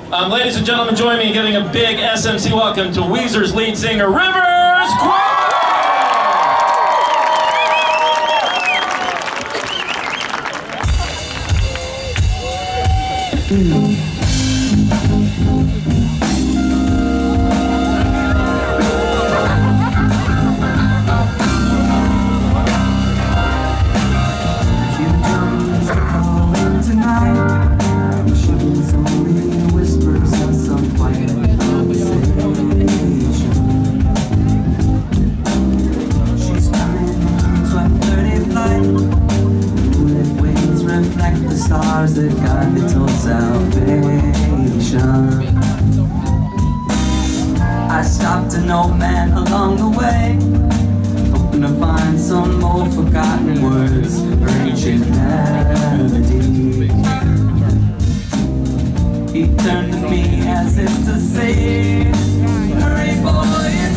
Ladies and gentlemen, join me in giving a big SMC welcome to Weezer's lead singer, Rivers Cuomo! Stars that guide me toward salvation. I stopped an old man along the way, hoping to find some old forgotten words or ancient melody. He turned to me as if to say, hurry boy,